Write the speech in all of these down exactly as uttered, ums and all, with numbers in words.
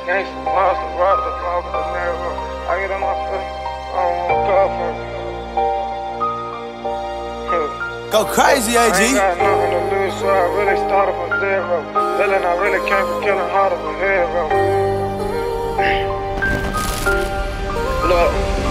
Gangsta monster, rob the block of the narrow. I get on my foot, I don't want to call for it. Go crazy, A G. I ain't got nothing to lose, so I really started from zero. Feeling I really came from killing hard of a hero. Look,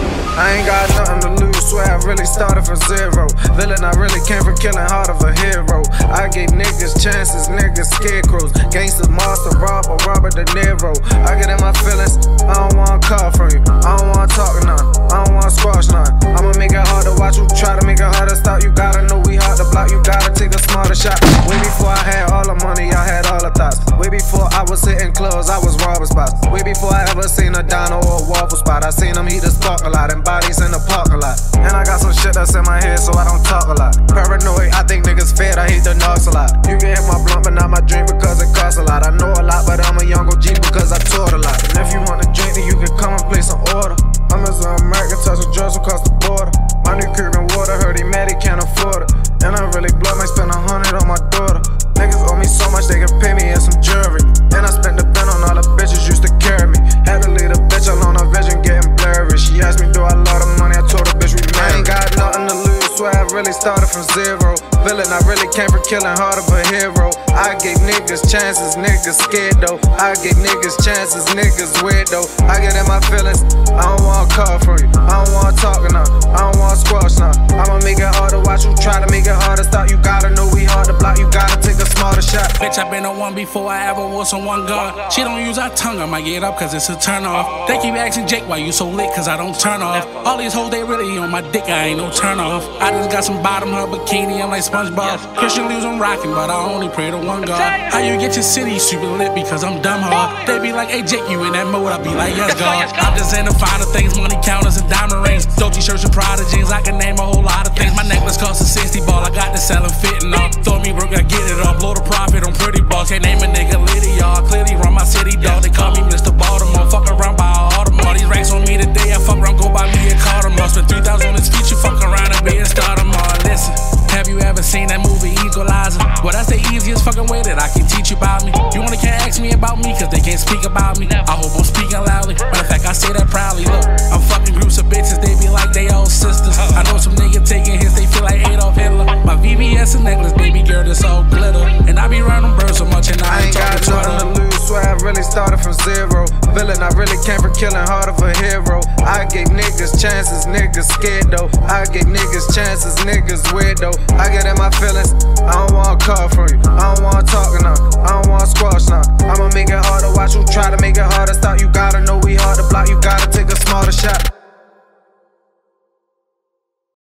I ain't got nothing to lose, swear I really started from zero. Villain, I really came from killing hard of a hero. I gave niggas chances, niggas scarecrows. Gangsters, monster, robber, Robert De Niro. I get in my feelings, I don't wanna call from you. I don't wanna talk none, I don't wanna squash none. I'ma make it hard to watch you, try to make it hard to stop. You gotta know we hard to block, you gotta take a smarter shot. Way before I had all the money, I had all the thoughts. Way before I was hitting clubs, I was robbing spots. Way before I ever seen a dino or a waffle spot. I seen them heat the spark a lot and bodies in the parking lot. And I got some shit that's in my head, so I don't talk a lot. Paranoid, I think niggas fed, I hate the knocks a lot. You can hit my blunt, but not my drink because it costs a lot. I know a lot, but I'm a young O G because I toured a lot. And if you want to drink, then you can come and place an order. I'm as an American, touching drugs across the border. My new Cuban water, heard he mad, he can't afford it. And I really blood, might spend a hundred on my daughter. Niggas owe me so much, they can pay me in some jewelry. And I spent the bin on all the bitches used to carry me. Had to leave the bitch alone, her vision getting blurry. She asked me, do I love the money? I told her, bitch, we married. I ain't got nothing to lose, swear I really started from zero. Villain, I really came from killing hard of a hero. I gave niggas chances, niggas scared though. I gave niggas chances, niggas weird though. I get in my feelings, I don't wanna call from you. I don't wanna talk enough, I don't wanna squash now. I'ma make it hard to watch you, try to make it hard to stop. You gotta know we hard to block, you gotta take a smarter shot. Bitch, I been on one before I ever was on one gun. She don't use her tongue, I might get up cause it's a turn off. They keep asking Jake why you so lit cause I don't turn off. All these hoes, they really on my dick, I ain't no turn off. I just got some bottom her bikini, I'm like SpongeBob. Christian Lews, I'm rocking, but I only pray to one God. How you get your city super lit because I'm dumb hard. They be like, hey Jake, you in that mode? I be like, yes God. I'm just into finer things, money counters and diamond rings. Dolce shirts and Prada jeans, I can name a whole lot of things. My necklace costs a sixty ball, I got to sell and fitting off. Throw me broke, I get it up, blow the profit on pretty balls. Can't name a nigga litty, y'all. Clearly run my city, dog. They call me Mister Baltimore. Fuck around by Audemars. These racks on me today, I fuck around, go buy me a car tomorrow. Spend three thousand on this feature, fuck around and be a star tomorrow. Listen, have you ever seen that movie Equalizer? Well, that's the easiest fucking way that I can teach you about me. You only can't ask me about me cause they can't speak about me. I hope I'm speaking loudly. Matter of fact, I say that proudly. Look, I'm fucking groups of bitches, they be like they all sisters. I know some nigga taking hits, they feel like Adolf Hitler. My V V S and necklace, baby girl, this all glitter. And I be running birds so much and I, I ain't got nothing to lose, swear I really started from zero. Villain, I really came from killing hard of a hero. I gave niggas chances, niggas scared though. I gave niggas chances, niggas weird though. I get in my feelings, I don't wanna call from you. I don't wanna talk